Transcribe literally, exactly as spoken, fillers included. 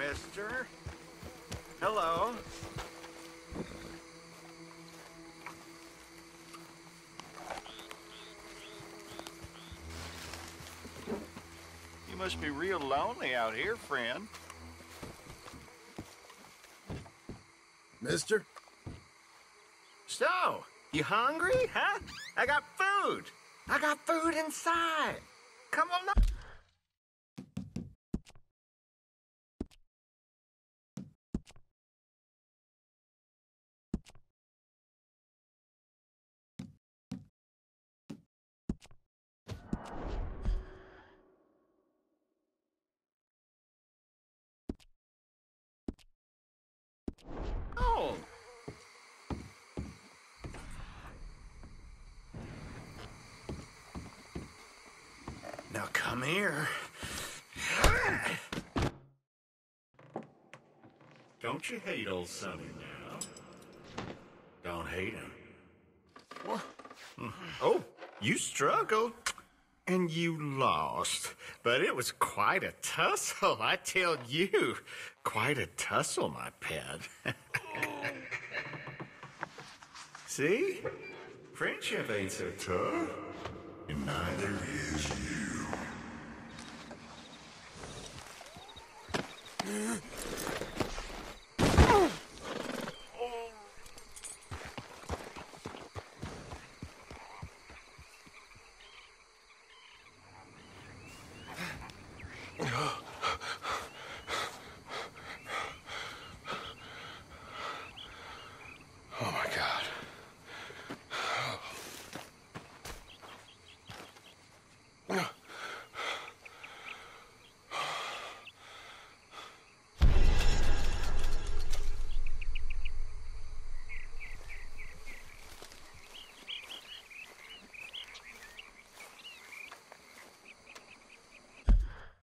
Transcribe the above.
mister. Hello. You must be real lonely out here, friend. Mister? So, you hungry, huh? I got food. I got food inside. Come along. Oh. Now come here. Don't you hate old Sonny now? Don't hate him. What? Oh, you struggled. And you lost. But it was quite a tussle, I tell you. Quite a tussle, my pet. See? Friendship ain't so tough. And neither is you.